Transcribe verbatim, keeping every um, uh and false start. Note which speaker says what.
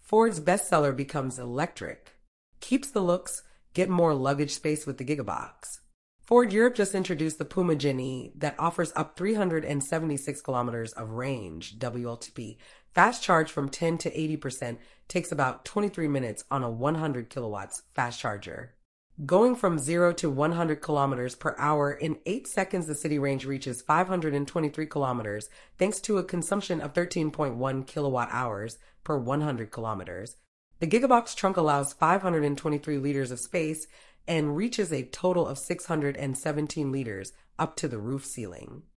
Speaker 1: Ford's bestseller becomes electric. Keeps the looks, get more luggage space with the gigabox. Ford Europe just introduced the Puma Gen-E that offers up three hundred seventy-six kilometers of range, W L T P. Fast charge from ten to eighty percent takes about twenty-three minutes on a one hundred kilowatts fast charger. Going from zero to one hundred kilometers per hour in eight seconds, the city range reaches five hundred twenty-three kilometers thanks to a consumption of thirteen point one kilowatt hours per one hundred kilometers. The gigabox trunk allows five hundred twenty-three liters of space and reaches a total of six hundred seventeen liters up to the roof ceiling.